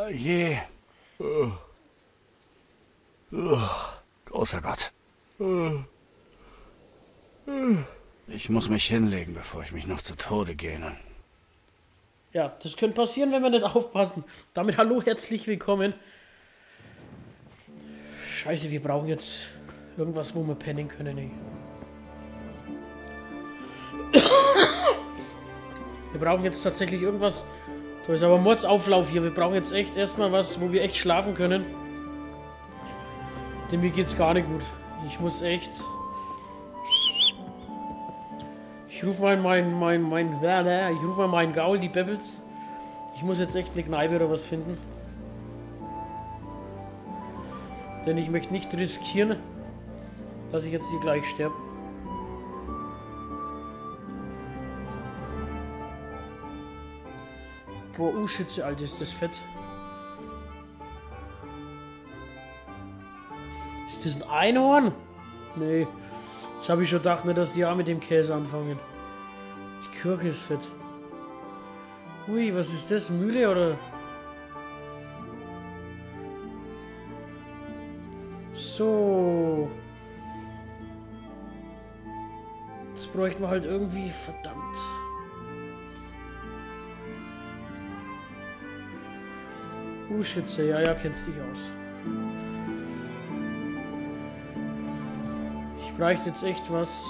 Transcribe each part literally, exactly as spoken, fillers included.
je. Oh. Oh. Großer Gott. Ich muss mich hinlegen, bevor ich mich noch zu Tode gähne. Ja, das könnte passieren, wenn wir nicht aufpassen. Damit hallo, herzlich willkommen. Scheiße, wir brauchen jetzt irgendwas, wo wir pennen können, ey. Wir brauchen jetzt tatsächlich irgendwas. Da ist aber Mordsauflauf hier. Wir brauchen jetzt echt erstmal was, wo wir echt schlafen können. Denn mir geht's gar nicht gut. Ich muss echt... Ich rufe mal mein, mein, mein, ich rufe mal meinen Gaul, die Bebels. Ich muss jetzt echt eine Kneipe oder was finden. Denn ich möchte nicht riskieren, dass ich jetzt hier gleich sterbe. Boah, U-Schütze, Alter, ist das fett. Ist das ein Einhorn? Nee. Jetzt habe ich schon gedacht, ne, dass die auch mit dem Käse anfangen. Die Kirche ist fett. Ui, was ist das? Mühle oder? So. Das bräuchten wir halt irgendwie, verdammt. U-Schütze, ja, ja, kennst dich aus. Ich bräuchte jetzt echt was.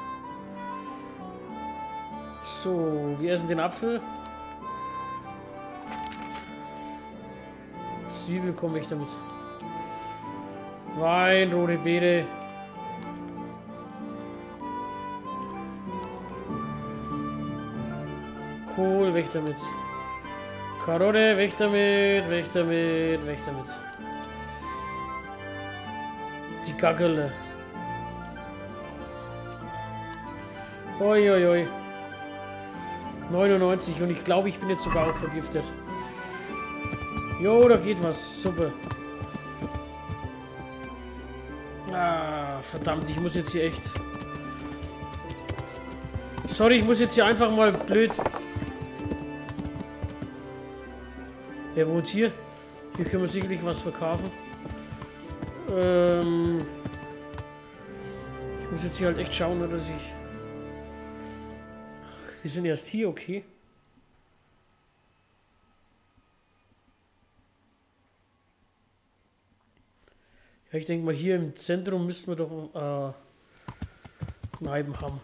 So, wir essen den Apfel. Zwiebel komme ich damit. Wein, rote Beete. Kohl, weg damit. Karotte, weg damit, weg damit, weg damit. Die Gaggele. Oi, oi, oi. neunundneunzig und ich glaube, ich bin jetzt sogar auch vergiftet. Jo, da geht was. Super. Ah, verdammt, ich muss jetzt hier echt... Sorry, ich muss jetzt hier einfach mal blöd... Wer wohnt hier? Hier können wir sicherlich was verkaufen. Ähm... Ich muss jetzt hier halt echt schauen, dass ich... Wir sind erst hier, okay. Ja, ich denke mal, hier im Zentrum müssten wir doch äh, Kneipen haben.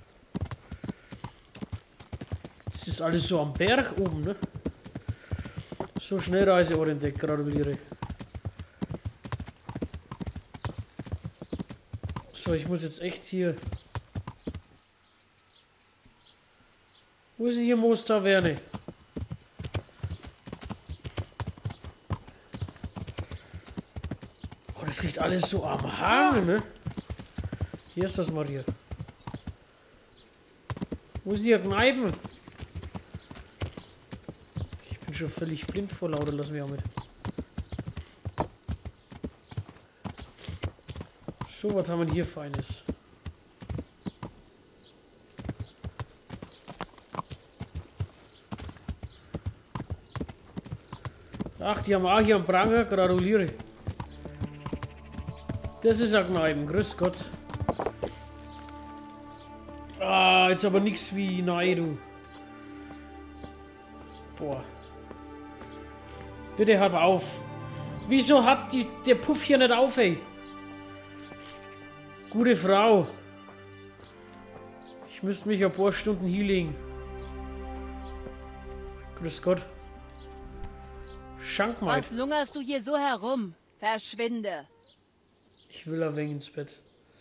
Das ist alles so am Berg oben, ne? So Schnellreiseorientiert, gratuliere. So, ich muss jetzt echt hier... Wo ist denn hier Moos-Taverne? Oh, das liegt alles so am Hang, ne? Hier ist das Maria. Wo sind hier Kneipen? Ich bin schon völlig blind vor lauter, lass mich auch mit. So, was haben wir hier Feines? Ach, die haben auch hier einen Pranger, gratuliere. Das ist ein Kneipen, grüß Gott. Ah, jetzt aber nichts wie nein, du. Boah. Bitte hab auf. Wieso hat die, der Puff hier nicht auf, ey? Gute Frau. Ich müsste mich ein paar Stunden hinlegen. Grüß Gott. Schank mal. Was lungerst du hier so herum? Verschwinde. Ich will ein wenig ins Bett.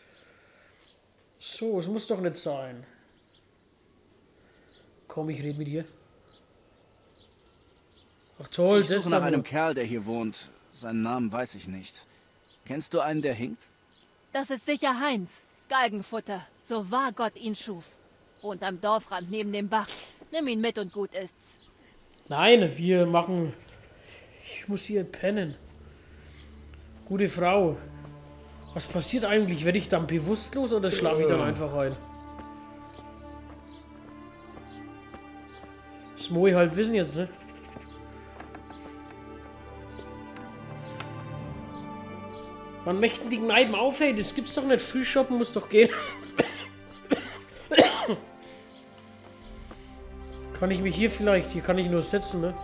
So, es muss doch nicht sein. Komm, ich rede mit dir. Ach toll, ich das suche nach da einem nur. Kerl, der hier wohnt. Seinen Namen weiß ich nicht. Kennst du einen, der hinkt? Das ist sicher Heinz. Galgenfutter. So wahr Gott ihn schuf. Wohnt am Dorfrand neben dem Bach. Nimm ihn mit und gut ist's. Nein, wir machen... Ich muss hier pennen. Gute Frau. Was passiert eigentlich? Werde ich dann bewusstlos oder schlafe ich dann einfach ein? Das muss ich halt wissen jetzt, ne? Wann möchten die Kneipen auf, ey? Das gibt's doch nicht. Frühshoppen muss doch gehen. Kann ich mich hier vielleicht... Hier kann ich nur setzen, ne?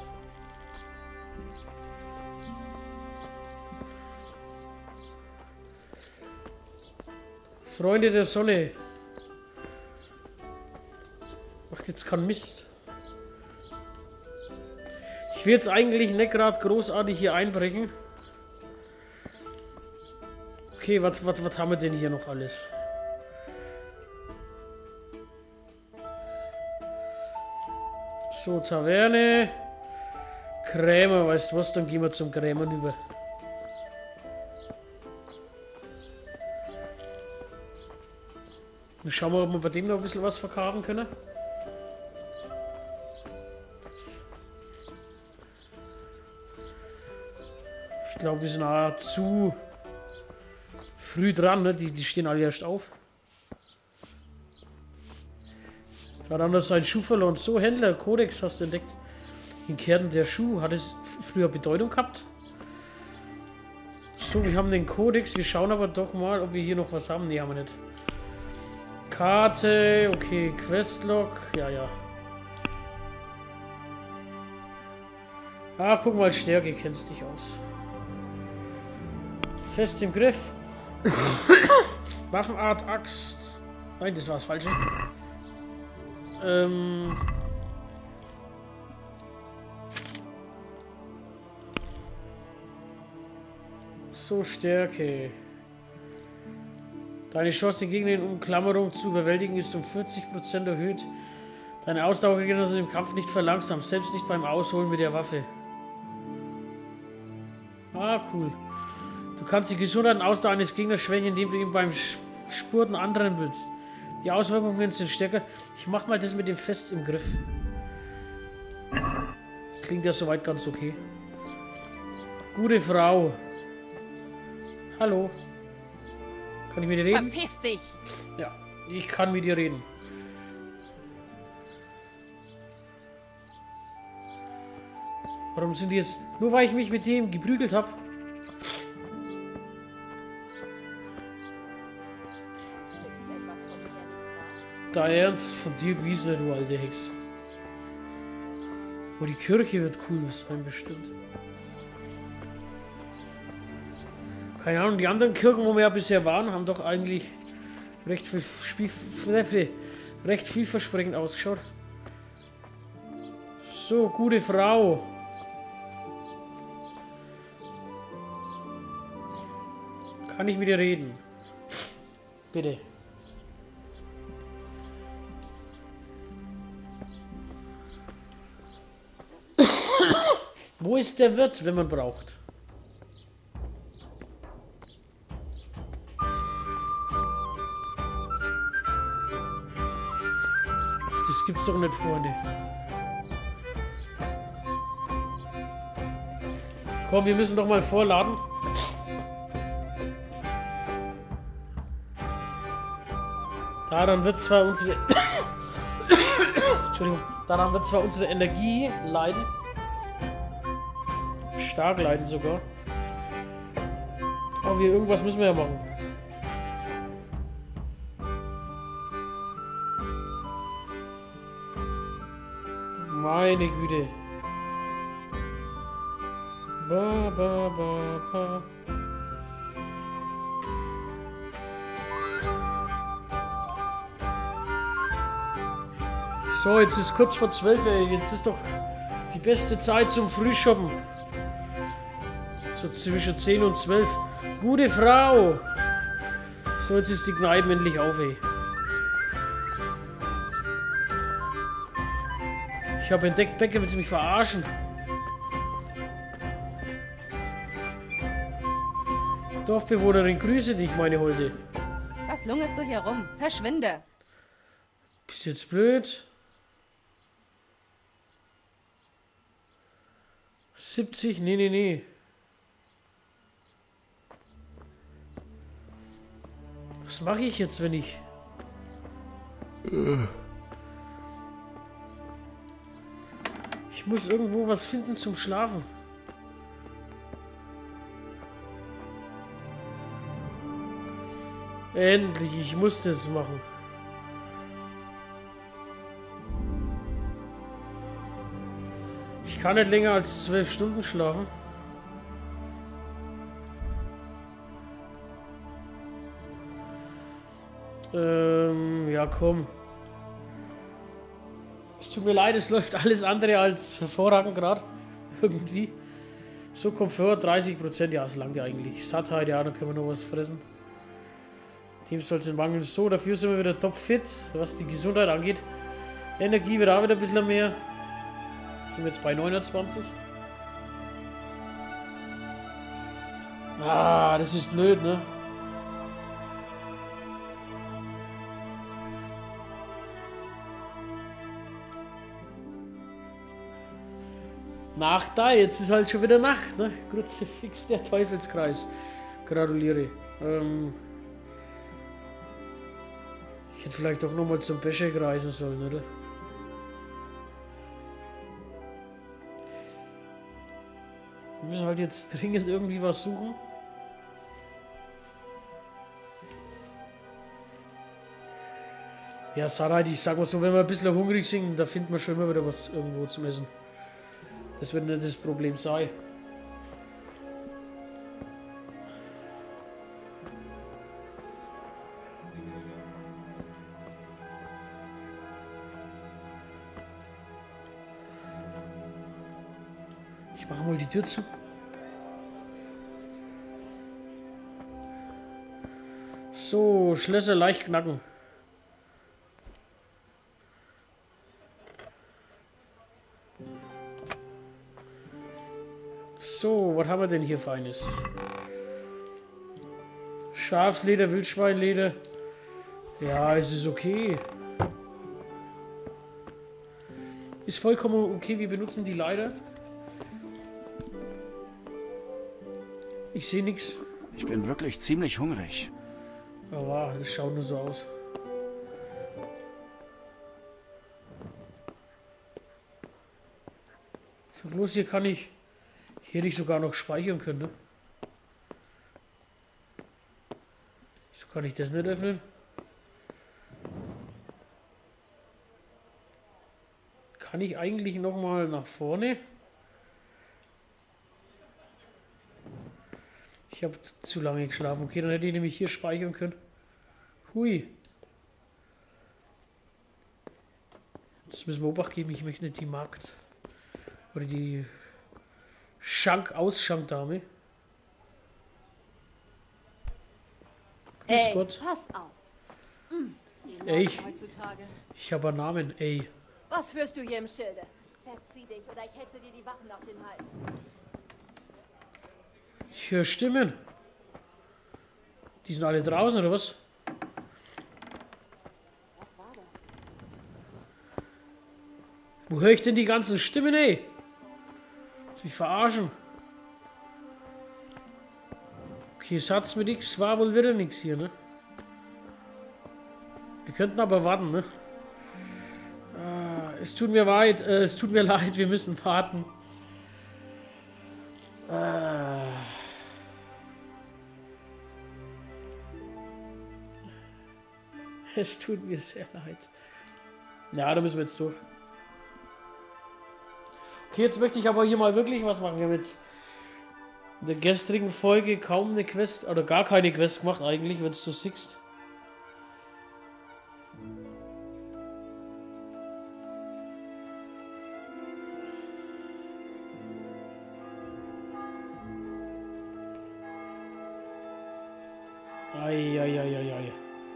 Freunde der Sonne. Macht jetzt keinen Mist. Ich will jetzt eigentlich nicht gerade großartig hier einbrechen. Okay, was, was, was haben wir denn hier noch alles? So, Taverne. Krämer, weißt du was? Dann gehen wir zum Krämer rüber. Dann schauen wir, ob wir bei dem noch ein bisschen was verkaufen können. Ich glaube, wir sind auch zu früh dran, ne? Die, die stehen alle erst auf. Da hat anders ein Schuh verloren. So, Händler, Kodex hast du entdeckt. In Kärnten der Schuh. Hat es früher Bedeutung gehabt? So, wir haben den Kodex. Wir schauen aber doch mal, ob wir hier noch was haben. Ne, haben wir nicht. Karte, okay, Questlog. Ja, ja. Ah, guck mal, Stärke, kennst dich aus. Fest im Griff. Waffenart, Axt. Nein, das war das Falsche. Ähm. So, Stärke. Deine Chance, den Gegner in Umklammerung zu überwältigen, ist um vierzig Prozent erhöht. Deine Ausdauer wird im Kampf nicht verlangsamt, selbst nicht beim Ausholen mit der Waffe. Ah, cool. Du kannst die Gesundheit und Ausdauer eines Gegners schwächen, indem du ihn beim Spurten anderen willst. Die Auswirkungen sind stärker. Ich mach mal das mit dem Fest im Griff. Klingt ja soweit ganz okay. Gute Frau. Hallo. Kann ich mit dir reden? Verpiss dich! Ja, ich kann mit dir reden. Warum sind die jetzt... Nur weil ich mich mit dem geprügelt habe. Da ernst von dir gewesen, du alte Hex. Oh, die Kirche wird cool sein, bestimmt. Keine Ahnung, die anderen Kirchen, wo wir ja bisher waren, haben doch eigentlich recht viel Spiel, recht vielversprechend ausgeschaut. So, gute Frau. Kann ich mit dir reden? Bitte. Wo ist der Wirt, wenn man braucht? Ach, das gibt's doch nicht, Freunde. Komm, wir müssen doch mal vorladen. Daran wird zwar unsere Entschuldigung, daran wird zwar unsere Energie leiden. Stark leiden sogar. Aber wir, irgendwas müssen wir ja machen. Meine Güte. Ba, ba, ba, ba. So, jetzt ist kurz vor zwölf, ey. Jetzt ist doch die beste Zeit zum Frühshoppen. So zwischen zehn und zwölf. Gute Frau! So, jetzt ist die Kneipe endlich auf, ey. Ich habe entdeckt, Becker, willst du mich verarschen? Dorfbewohnerin, grüße dich, meine Holde. Was lungerst du hier rum? Verschwinde! Bist du jetzt blöd? siebzig? Nee, nee, nee. Was mache ich jetzt, wenn ich... Ich muss irgendwo was finden zum Schlafen. Endlich, ich musste es machen. Ich kann nicht länger als zwölf Stunden schlafen. Ähm, ja komm. Es tut mir leid, es läuft alles andere als hervorragend gerade. Irgendwie. So Komfort, dreißig Prozent, ja, es langt ja eigentlich. Sattheit, ja, dann können wir noch was fressen. Team soll es mangeln. So, dafür sind wir wieder topfit, was die Gesundheit angeht. Energie wird auch wieder ein bisschen mehr. Sind wir jetzt bei neunundzwanzig. Ah, das ist blöd, ne? Nacht da, jetzt ist halt schon wieder Nacht, ne? Kruzifix, der Teufelskreis. Gratuliere. Ähm ich hätte vielleicht doch nochmal zum Becher reisen sollen, oder? Wir müssen halt jetzt dringend irgendwie was suchen. Ja, Sarah, ich sag mal so, wenn wir ein bisschen hungrig sind, da finden wir schon immer wieder was irgendwo zum Essen. Das wird nicht das Problem sein. Ich mache mal die Tür zu. So, Schlösser leicht knacken. So, was haben wir denn hier Feines? Schafsleder, Wildschweinleder. Ja, es ist okay. Ist vollkommen okay, wir benutzen die Leiter. Ich sehe nichts. Ich bin wirklich ziemlich hungrig. Aber das schaut nur so aus. So, bloß hier kann ich... Hier hätte ich sogar noch speichern können, ne? So kann ich das nicht öffnen. Kann ich eigentlich noch mal nach vorne? Ich habe zu lange geschlafen. Okay, dann hätte ich nämlich hier speichern können. Hui. Jetzt müssen wir Obacht geben. Ich möchte nicht die Markt... Oder die... Schank-Ausschankdame. Grüß Ey, Gott. pass auf. Hm, die Ey. Leute heutzutage. Ich habe einen Namen, ey. Was führst du hier im Schilde? Verzieh dich oder ich hetze dir die Wachen auf den Hals. Ich höre Stimmen. Die sind alle draußen, oder was? Was war das? Wo höre ich denn die ganzen Stimmen, ey? Willst mich verarschen? Okay, es hat's mir nichts, war wohl wieder nichts hier, ne? Wir könnten aber warten, ne? Ah, es tut mir leid, äh, es tut mir leid, wir müssen warten. Ah. Es tut mir sehr leid. Ja, da müssen wir jetzt durch. Okay, jetzt möchte ich aber hier mal wirklich was machen. Wir haben jetzt in der gestrigen Folge kaum eine Quest, oder gar keine Quest gemacht eigentlich, wenn es so siehst. Eieieiei.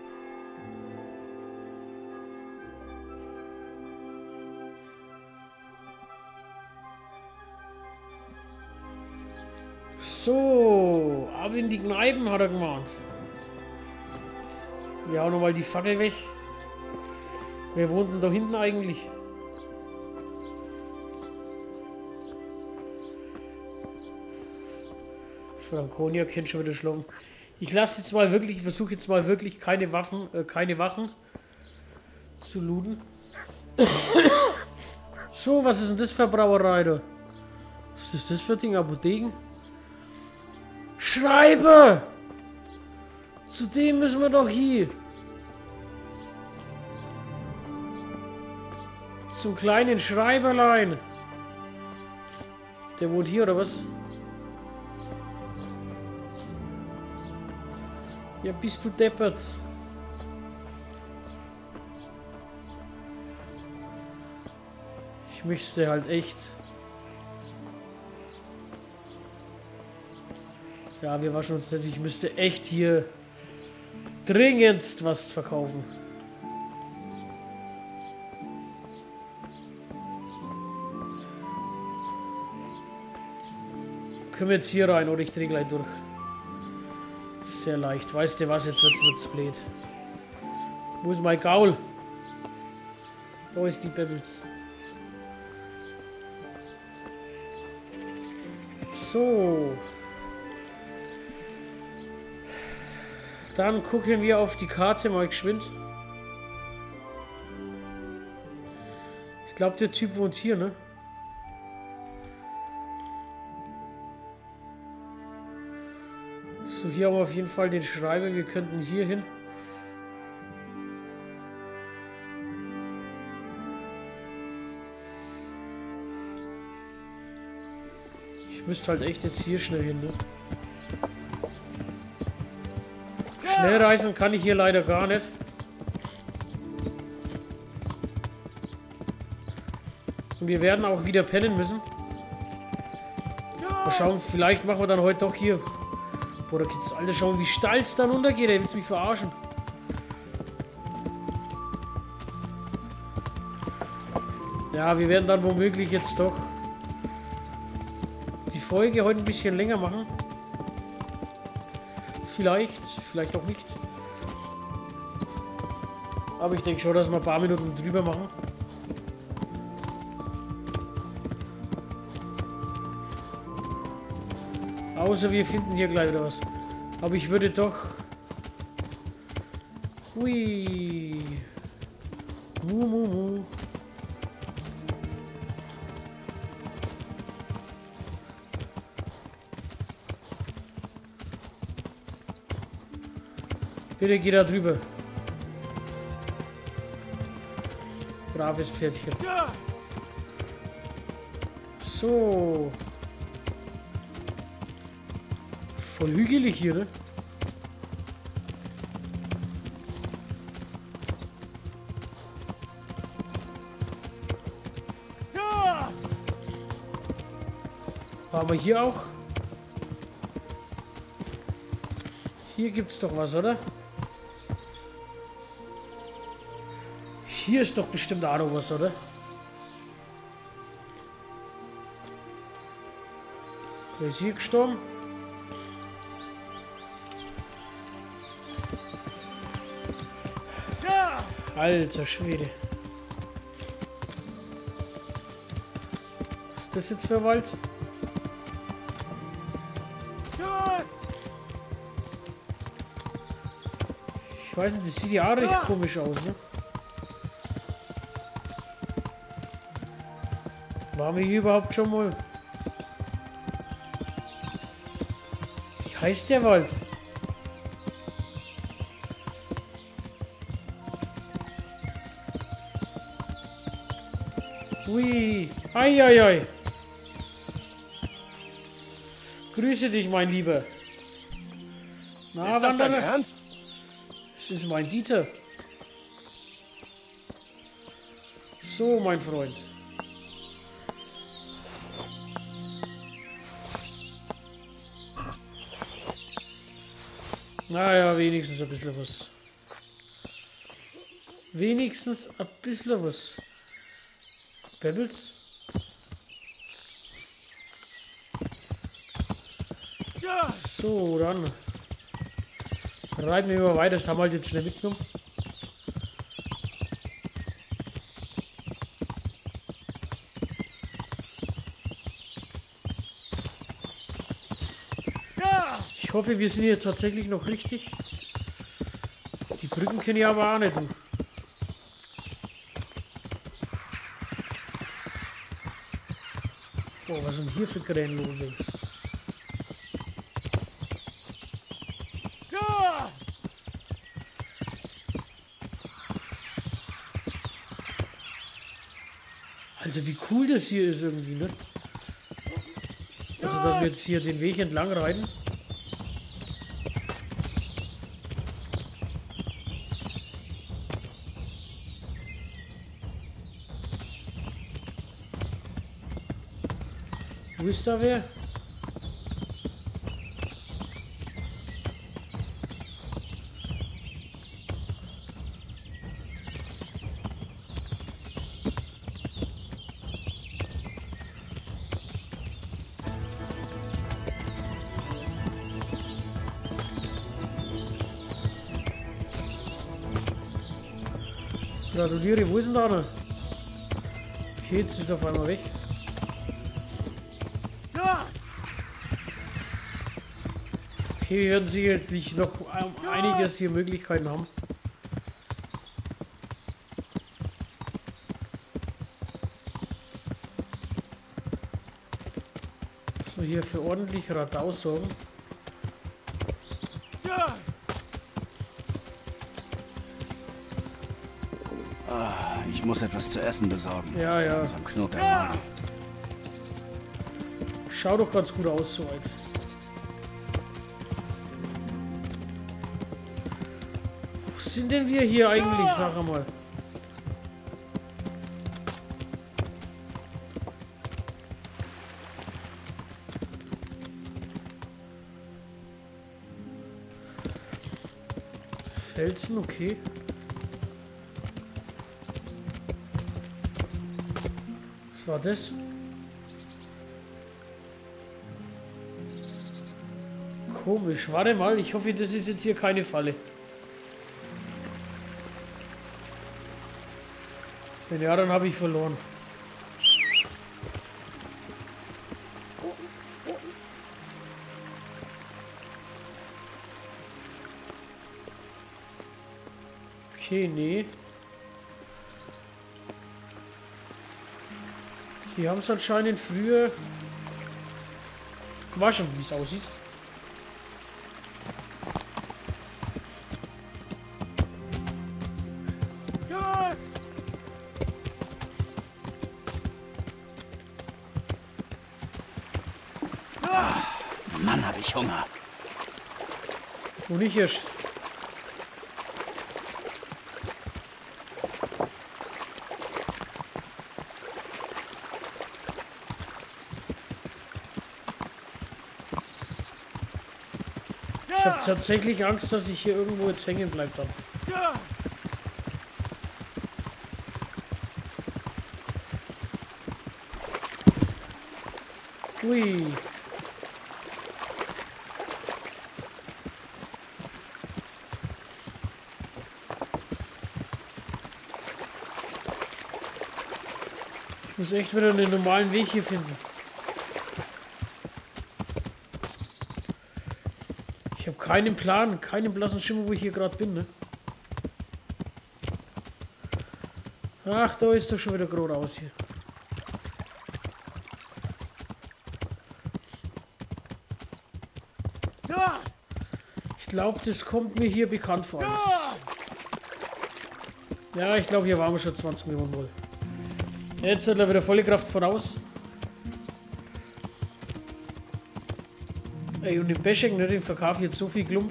So, ab in die Kneipen, hat er gemahnt. Wir hauen nochmal die Fackel weg. Wer wohnt denn da hinten eigentlich? Franconia kennt schon wieder schlafen. Ich lasse jetzt mal wirklich, ich versuche jetzt mal wirklich keine Waffen, äh, keine Wachen zu looten. So, was ist denn das für eine Brauerei da? Was ist das für ein Ding? Apotheken? Schreibe! Zu dem müssen wir doch hier. Zum kleinen Schreiberlein. Der wohnt hier, oder was? Ja, bist du deppert. Ich möchte halt echt... Ja, wir waschen uns nicht. Ich müsste echt hier dringendst was verkaufen. Können wir jetzt hier rein oder ich drehe gleich durch. Sehr leicht. Weißt du was? Jetzt wird's, wird's blöd. Wo ist mein Gaul? Da ist die Bebels. So. Dann gucken wir auf die Karte mal geschwind. Ich glaube, der Typ wohnt hier, ne? So, hier haben wir auf jeden Fall den Schreiber. Wir könnten hier hin. Ich müsste halt echt jetzt hier schnell hin, ne? Schnell reisen kann ich hier leider gar nicht. Und wir werden auch wieder pennen müssen. Mal schauen, vielleicht machen wir dann heute doch hier. Boah, da geht's, Alter, schauen, wie steil es dann runtergeht. Der will mich verarschen. Ja, wir werden dann womöglich jetzt doch die Folge heute ein bisschen länger machen. Vielleicht, vielleicht auch nicht. Aber ich denke schon, dass wir ein paar Minuten drüber machen. Außer wir finden hier gleich wieder was. Aber ich würde doch... Hui. Mu, mu, mu. Bitte geh da drüber. Braves Pferdchen. So. Voll hügelig hier, ne? Waren wir hier auch? Hier gibt's doch was, oder? Hier ist doch bestimmt auch noch was, oder? Wer ist hier gestorben? Alter Schwede. Was ist das jetzt für Wald? Ich weiß nicht, das sieht ja auch recht komisch aus, ne? Waren wir hier überhaupt schon mal? Wie heißt der Wald? Ui, ei, ei, ei. Grüße dich, mein Lieber. Na, ist das dein Wanderer? Ernst? Das ist mein Dieter. So, mein Freund. Naja, wenigstens ein bisschen was. Wenigstens ein bisschen was. Pebbles? So, dann reiten wir mal weiter. Das haben wir halt jetzt schnell mitgenommen. Ich hoffe, wir sind hier tatsächlich noch richtig. Die Brücken kenne ich aber auch nicht. Du. Oh, was sind hier für Krähen los? Also wie cool das hier ist irgendwie, ne? Also dass wir jetzt hier den Weg entlang reiten. Wo ist da wer? Gratuliere, wo ist denn da noch? Okay, jetzt ist er auf einmal weg. Okay, wir werden sicherlich noch einiges hier Möglichkeiten haben. So, hier für ordentlich Radau sorgen. Ich muss etwas zu essen besorgen. Ja, ja. Langsam knurrt der Magen. Schaut doch ganz gut aus soweit. Wo sind denn wir hier eigentlich, sag mal? Felsen, okay. Was war das? Komisch. Warte mal, ich hoffe, das ist jetzt hier keine Falle. Wenn ja, dann habe ich verloren. Okay, nee. Die haben es anscheinend früher gewaschen, wie es aussieht. Mann, habe ich Hunger. Wo nicht erst. Ich habe tatsächlich Angst, dass ich hier irgendwo jetzt hängen bleibt dann. Ui. Ich muss echt wieder einen normalen Weg hier finden. Ich habe keinen Plan, keinen blassen Schimmer, wo ich hier gerade bin, ne? Ach, da ist doch schon wieder geradeaus hier. Ich glaube, das kommt mir hier bekannt vor. Alles. Ja, ich glaube, hier waren wir schon zwanzig Millionen wohl. Jetzt hat er wieder volle Kraft voraus. Ey, und im Beschek, ne, den verkaufe ich jetzt so viel Klump.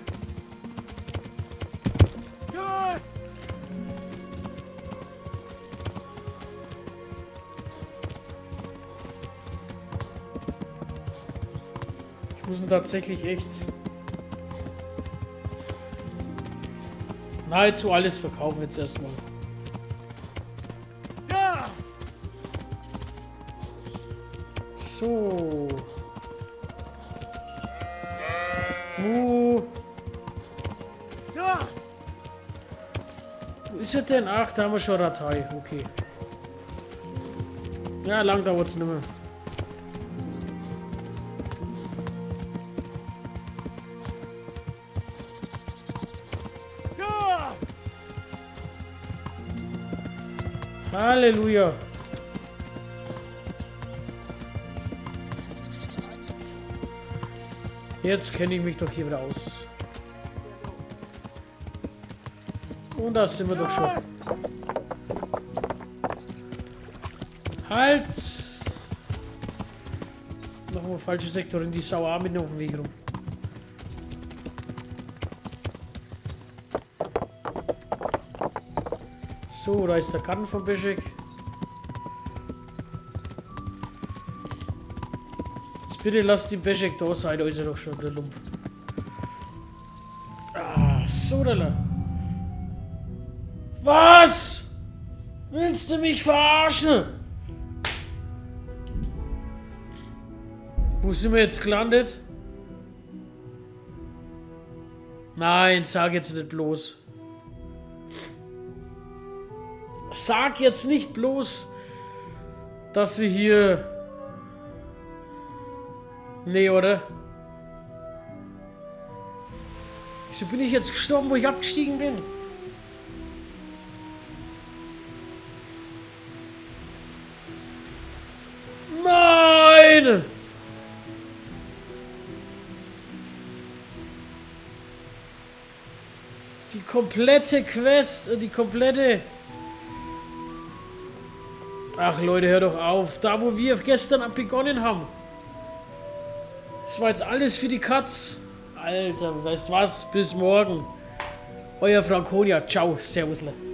Ich muss ihn tatsächlich echt nahezu alles verkaufen jetzt erstmal. So. Uh. Wo ist er denn? Ach, da haben wir schon Datei. Okay. Ja, lang dauert es nicht mehr. Halleluja. Jetzt kenne ich mich doch hier wieder aus. Und da sind wir doch schon. Halt! Nochmal falsche Sektor in die Sau auch mitten auf dem Weg rum. So, da ist der Karten von Beschek. Jetzt bitte lasst die Beschek da sein, da ist er doch schon, der Lump. Ah, so, da. Was? Willst du mich verarschen? Wo sind wir jetzt gelandet? Nein, sag jetzt nicht bloß. Sag jetzt nicht bloß, dass wir hier... Nee, oder? Wieso bin ich jetzt gestorben, wo ich abgestiegen bin? Nein! Die komplette Quest, die komplette... Ach Leute, hör doch auf. Da, wo wir gestern begonnen haben. Das war jetzt alles für die Katz. Alter, weißt was? Bis morgen. Euer Franconia. Ciao. Servusle.